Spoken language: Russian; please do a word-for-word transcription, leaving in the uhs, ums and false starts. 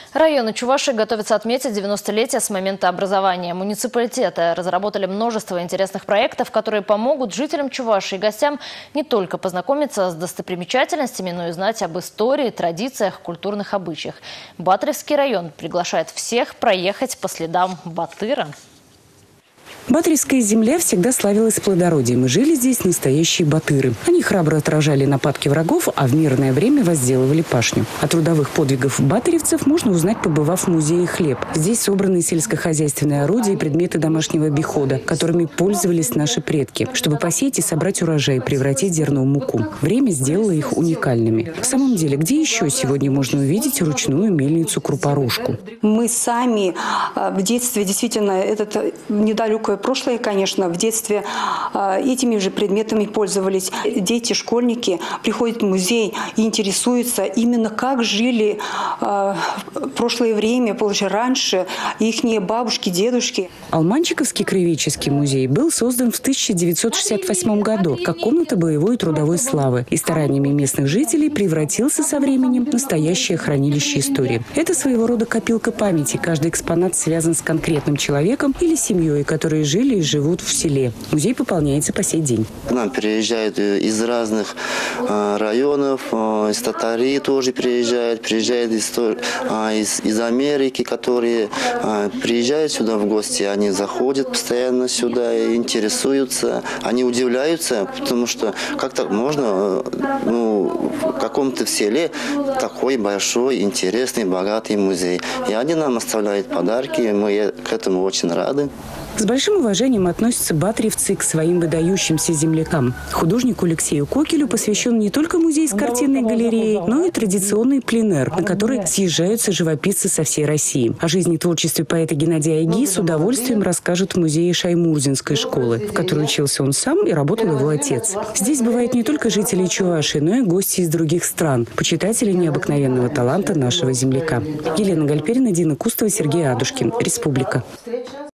Районы Чувашии готовятся отметить девяностолетие с момента образования. Муниципалитеты разработали множество интересных проектов, которые помогут жителям Чувашии и гостям не только познакомиться с достопримечательностями, но и знать об истории, традициях, культурных обычаях. Батыревский район приглашает всех проехать по следам Батыра. Батыревская земля всегда славилась плодородием, и жили здесь настоящие батыры. Они храбро отражали нападки врагов, а в мирное время возделывали пашню. О трудовых подвигах батыревцев можно узнать, побывав в музее «Хлеб». Здесь собраны сельскохозяйственные орудия и предметы домашнего обихода, которыми пользовались наши предки, чтобы посеять и собрать урожай и превратить зерно в муку. Время сделало их уникальными. В самом деле, где еще сегодня можно увидеть ручную мельницу-крупорушку? Мы сами в детстве, действительно, это недалекое прошлое, конечно, в детстве этими же предметами пользовались. Дети, школьники приходят в музей и интересуются именно, как жили в прошлое время, позже, раньше, их бабушки, дедушки. Алманчиковский краеведческий музей был создан в тысяча девятьсот шестьдесят восьмом году как комната боевой и трудовой славы и стараниями местных жителей превратился со временем в настоящее хранилище истории. Это своего рода копилка памяти. Каждый экспонат связан с конкретным человеком или семьей, которые жили и живут в селе. Музей пополняется по сей день. К нам приезжают из разных э, районов, э, из Татарии тоже приезжают, приезжают из, э, из, из Америки, которые э, приезжают сюда в гости, они заходят постоянно сюда, интересуются, они удивляются, потому что как так можно, э, ну, в каком-то селе такой большой, интересный, богатый музей. И они нам оставляют подарки, мы к этому очень рады. С большим уважением относятся батыревцы к своим выдающимся землякам. Художнику Алексею Кокелю посвящен не только музей с картинной галереей, но и традиционный пленэр, на который съезжаются живописцы со всей России. О жизни и творчестве поэта Геннадия Айги с удовольствием расскажут в музее Шаймурзинской школы, в которой учился он сам и работал его отец. Здесь бывают не только жители Чувашии, но и гости из других стран, почитатели необыкновенного таланта нашего земляка. Елена Гальперина, Дина Кустова, Сергей Адушкин. Республика.